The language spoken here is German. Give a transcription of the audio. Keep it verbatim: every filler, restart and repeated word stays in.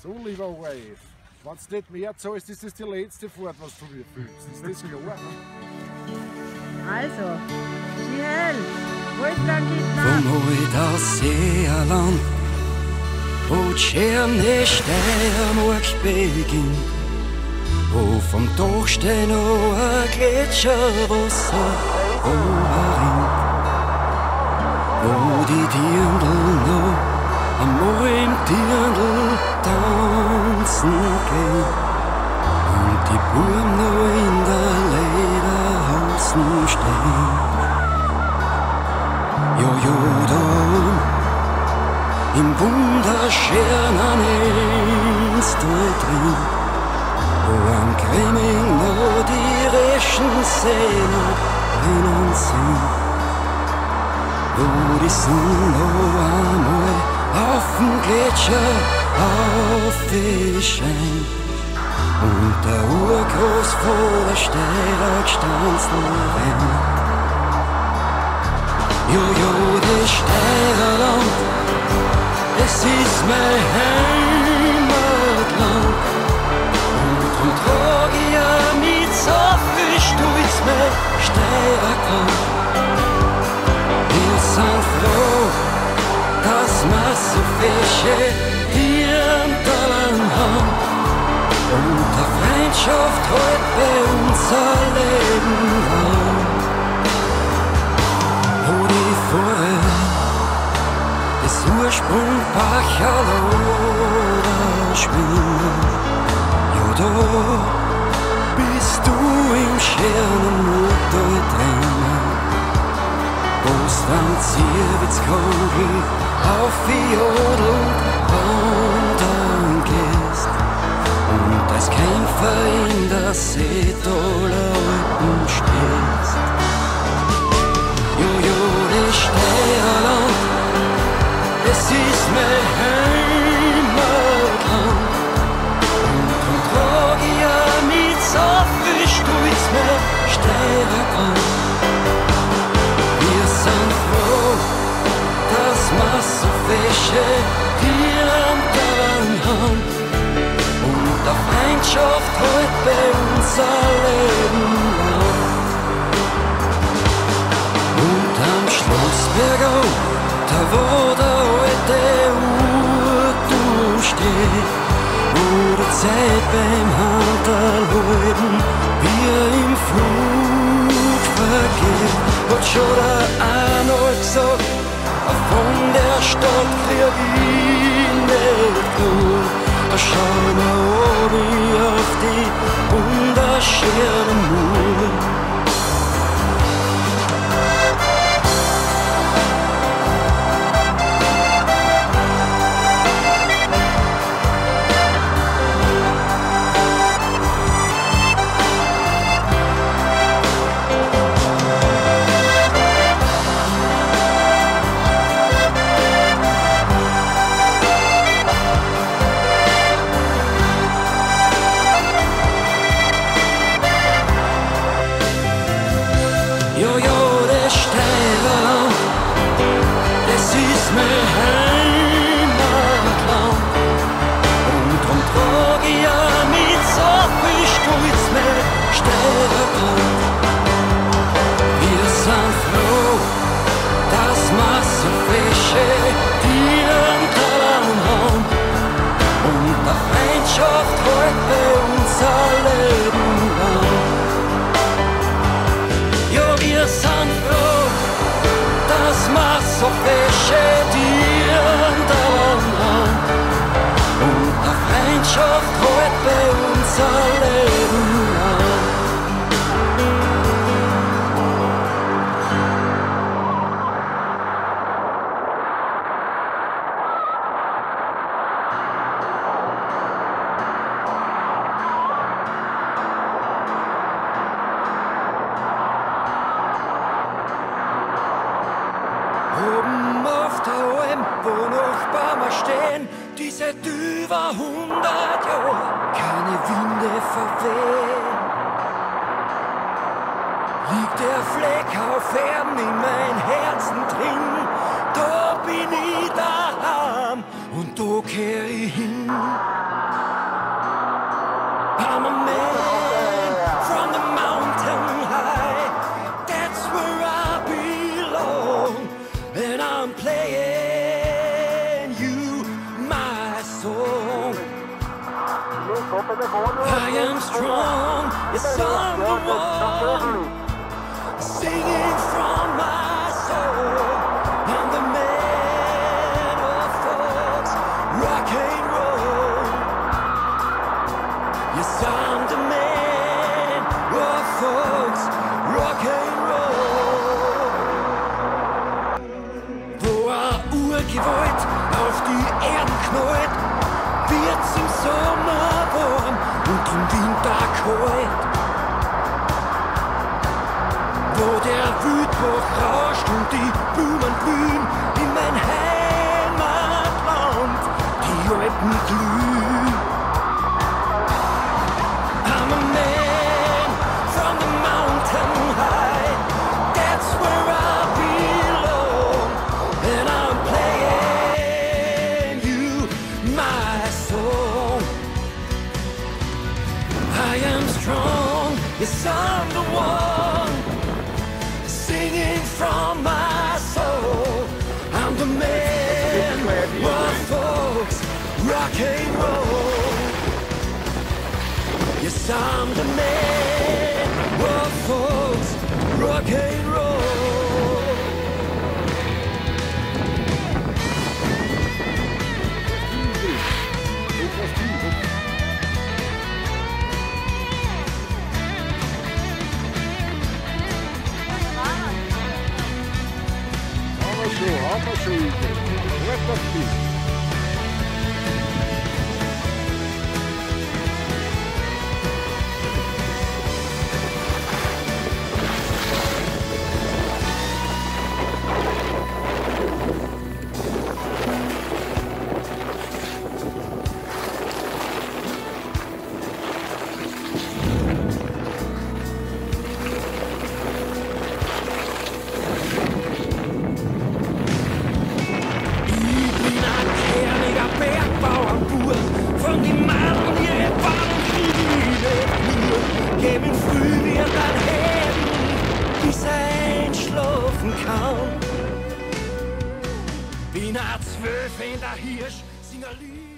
So, lieber Wave, wenn du nicht mehr zahlst, ist das die letzte Fahrt, was du mir fühlst. Ist das klar? Also, schnell, Wolfgang geht nach. Vom Alter Seeland, wo die schöne Steiermark beginnt, wo vom Dachstein noch ein Gletscherwasser runterrinnt, wo die Dirndl noch einmal im Dirndl tanzen gehen und die Buben noch in der Lederhosen stehen. Jo, jo, da im wunderschönen Instal drin, wo am Grimming noch die Reschenseen drinnen sind, wo die Sonne noch einmal auf dem Gletscher aufscheint und der Urgroßvater Steirer gestanzelt rennt. Jojo, das Steirerland, es ist mein Heimatland und drum trag ich auch mit so viel Stolz mein Steirerkranz. Wir sind froh, dass wir so fische Dirndl haben und der Freundschaft hält bei uns ein Leben lang. Wo die Fuhre des Ursprung Bachaloder schwimmen, ja da bist du im schönen Muttal drinnen, wo's dann Zierwitzkogel auf Jodel wandern gehst und als Kämpfer in der Seetaler Alpen stehst. Jojo, das Steierland, es ist mein Heimatland und drum trag ich auch mit so viel Stolz mein Steirerkranz. Wir sind froh, dass wir so fische Dirndl haben und der Freundschaft hält bei uns ein Leben lang. Und am Schlossbergau, da wo der alte Uhrturm steht, wo die Zeit beim Handalhalten wie im Flug vergeht, hat schon der Arnold gesagt, von der Stadt krieg ich nicht gut. Da schauen wir oben auf die wunderschönen Mauern. Seit über hundert Jahren keine Winde verwehen, liegt der Fleck auf Erden in mein Herzen drin. Da bin ich daheim und da kehr ich hin. song. I am strong, yes, I'm the one, singing from my soul. I'm the man of folks, rock and roll. Yes, I'm the man of folks, rock and roll. Wo ein Urgewalt auf die Erden knallt, wird's im Sommer warm und im Winter kalt. Wo der Wildbach rauscht und die Blumen blühen in mein Heimatland, die Alpen glühen. I'm a man from the mountain high, that's where I belong, and I'm playing you my song. I am strong, yes, I'm the one, singing from my soul. I'm the man of folks, rock and roll. Yes, I'm the man of folks, rock and roll. Alma show, let us be. Bin a zwölf in der Hirsch, sing a Lied.